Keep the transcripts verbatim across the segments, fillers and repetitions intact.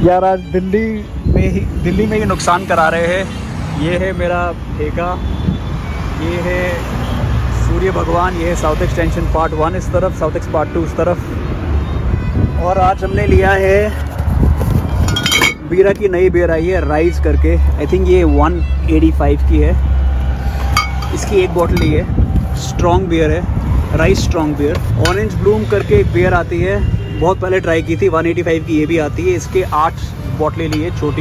यार आज दिल्ली में ही दिल्ली में ही नुकसान करा रहे हैं। ये है मेरा ठेका, ये है सूर्य भगवान, ये है साउथ एक्सटेंशन पार्ट वन इस तरफ, साउथ एक्स पार्ट टू उस तरफ। और आज हमने लिया है बीरा की नई बियर आई है राइज करके, आई थिंक ये वन एटी फाइव की है। इसकी एक बॉटल ली है, स्ट्रॉन्ग बियर है, rise strong beer. Orange bloom करके एक बियर आती है, बहुत पहले ट्राई की थी, वन एटी फाइव की ये भी आती है। इसके आठ बॉटलें ली है छोटी।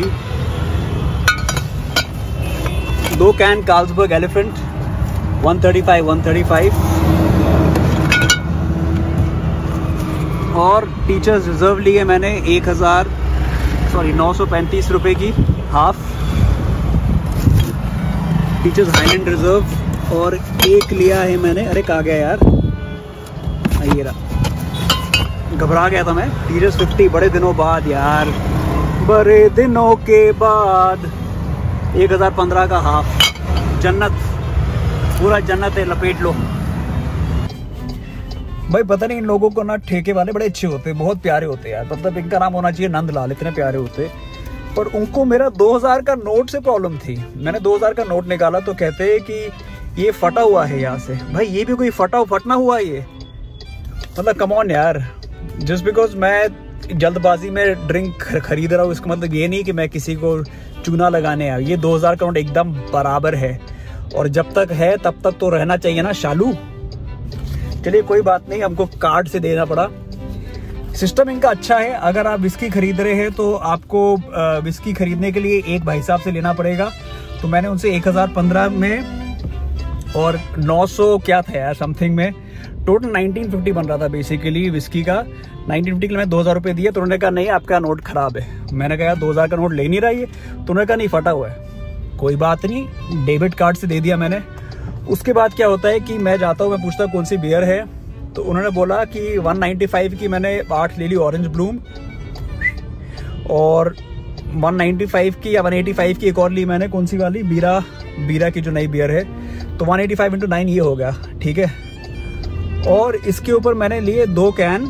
दो can Carlsberg elephant one thirty five one thirty five और टीचर्स रिजर्व ली है मैंने एक हज़ार सॉरी नौ सौ पैंतीस रुपये की हाफ टीचर्स हाईलैंड रिजर्व। और एक लिया है मैंने, अरे कहाँ गया यार, ये रहा, घबरा गया था मैं। टीचर्स फिफ्टी, बड़े दिनों बाद यार, बड़े दिनों के बाद एक हज़ार पंद्रह का हाफ। जन्नत, पूरा जन्नत है, लपेट लो भाई। पता नहीं इन लोगों को ना, ठेके वाले बड़े अच्छे होते हैं, बहुत प्यारे होते हैं यार। मतलब इनका नाम होना चाहिए नंदलाल, इतने प्यारे होते। पर उनको मेरा दो हज़ार का नोट से प्रॉब्लम थी। मैंने दो हज़ार का नोट निकाला तो कहते हैं कि ये फटा हुआ है यहाँ से। भाई ये भी कोई फटा फटना हुआ ये, मतलब कम ऑन यार। जस्ट बिकॉज मैं जल्दबाजी में ड्रिंक खरीद रहा हूँ, इसका मतलब ये नहीं कि मैं किसी को चूना लगाने आया। ये दो हज़ार का नोट एकदम बराबर है, और जब तक है तब तक तो रहना चाहिए ना शालू। चलिए कोई बात नहीं, हमको कार्ड से देना पड़ा। सिस्टम इनका अच्छा है। अगर आप विस्की खरीद रहे हैं तो आपको विस्की खरीदने के लिए एक भाई साहब से लेना पड़ेगा। तो मैंने उनसे एक हज़ार पंद्रह में और नौ सौ क्या था यार समथिंग में, टोटल नाइनटीन फिफ्टी बन रहा था बेसिकली विस्की का। नाइनटीन फिफ्टी के लिए मैं दो हज़ार रुपये दिए, तो उन्होंने कहा नहीं आपका नोट खराब है। मैंने कहा दो हज़ार का नोट ले नहीं रहा है, तो उन्होंने कहा नहीं फटा हुआ है। कोई बात नहीं, डेबिट कार्ड से दे दिया मैंने। उसके बाद क्या होता है कि मैं जाता हूँ, मैं पूछता हूँ कौन सी बियर है, तो उन्होंने बोला कि वन नाइन्टी फाइव की मैंने आठ ले ली ऑरेंज ब्लूम, और वन नाइन्टी फाइव की या वन एटी फाइव की एक और ली मैंने, कौन सी वाली, बीरा बीरा की जो नई बियर है। तो one eighty five into nine ये हो गया, ठीक है। और इसके ऊपर मैंने लिए दो कैन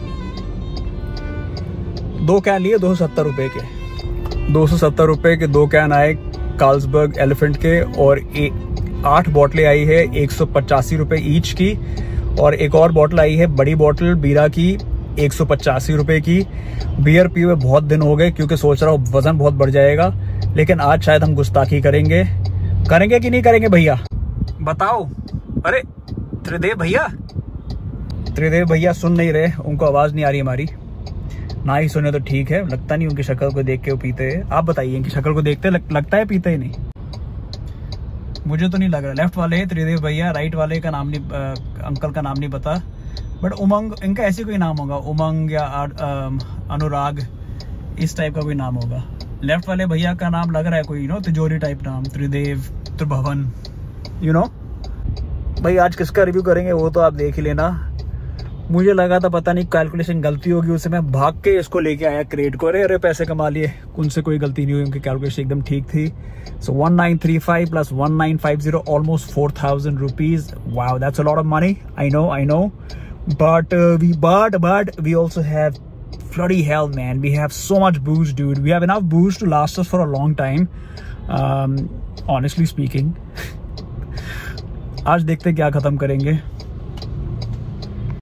दो कैन लिए दो सौ सत्तर रुपये के दो सौ सत्तर रुपये के दो कैन आए कार्ल्सबर्ग एलिफेंट के। और एक आठ बोतलें आई है एक सौ पचासी रुपये ईच की। और एक और बोतल आई है बड़ी बोतल बीरा की एक सौ पचासी रुपये की। बियर पिए हुए बहुत दिन हो गए, क्योंकि सोच रहा हूँ वजन बहुत बढ़ जाएगा। लेकिन आज शायद हम गुस्ताखी करेंगे करेंगे कि नहीं करेंगे भैया, बताओ। अरे त्रिदेव भैया त्रिदेव भैया सुन नहीं रहे, उनको आवाज़ नहीं आ रही हमारी। ना ही सुने तो ठीक है, लगता नहीं उनकी शक्ल को देख के वो पीते हैं। आप बताइए इनकी शक्ल को देखते लग, लगता है पीते ही नहीं, मुझे तो नहीं लग रहा। लेफ्ट वाले त्रिदेव भैया, राइट वाले का नाम नहीं, आ, अंकल का नाम नहीं पता, बट उमंग, इनका ऐसे कोई नाम होगा, उमंग या आ, आ, अनुराग, इस टाइप का कोई नाम होगा। लेफ्ट वाले भैया का नाम लग रहा है कोई यू नो तिजोरी टाइप नाम, त्रिदेव, त्रिभुवन, यू नो। भाई आज किसका रिव्यू करेंगे वो तो आप देख ही लेना। मुझे लगा था पता नहीं कैलकुलेशन गलती होगी, उससे मैं भाग के इसको लेके आया क्रेट को। अरे अरे पैसे कमा लिए, उनसे कोई गलती नहीं हुई, उनकी कैलकुलेशन एकदम ठीक थी। So one nine three five plus one nine five zero, almost four thousand rupees. Wow, that's a lot of money, I know I know, but we but but we also have bloody hell man, we have so much booze dude, we have enough booze to last us for a long time, um, honestly speaking। आज देखते क्या खत्म करेंगे।